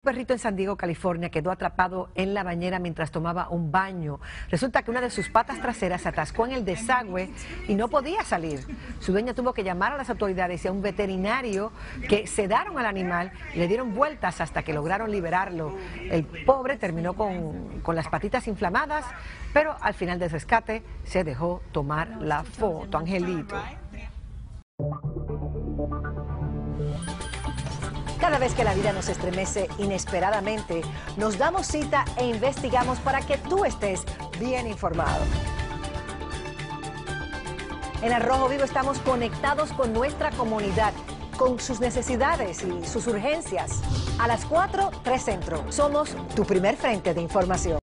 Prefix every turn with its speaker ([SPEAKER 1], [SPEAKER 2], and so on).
[SPEAKER 1] Un perrito en San Diego, California, quedó atrapado en la bañera mientras tomaba un baño. Resulta que una de sus patas traseras se atascó en el desagüe y no podía salir. Su dueña tuvo que llamar a las autoridades y a un veterinario que sedaron al animal y le dieron vueltas hasta que lograron liberarlo. El pobre terminó con las patitas inflamadas, pero al final del rescate se dejó tomar la foto. Angelito.
[SPEAKER 2] Cada vez que la vida nos estremece inesperadamente, nos damos cita e investigamos para que tú estés bien informado. En Al Rojo Vivo estamos conectados con nuestra comunidad, con sus necesidades y sus urgencias. A las 4, 3 Centro. Somos tu primer frente de información.